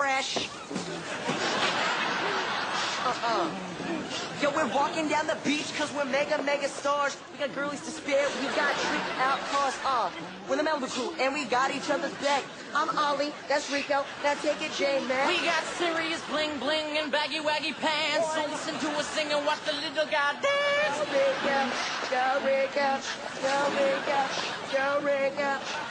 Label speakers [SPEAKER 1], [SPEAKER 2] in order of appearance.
[SPEAKER 1] fresh. Yo, we're walking down the beach cause we're mega stars. We got girlies to spare, we got trick out cars. We're the Malibu crew and we got each other's back. I'm Ollie, that's Rico, now take it J-Man.
[SPEAKER 2] We got serious bling bling and baggy waggy pants. So listen to us sing and watch the little guy dance.
[SPEAKER 1] Go Rico, go Rico, go Rico, go Rico.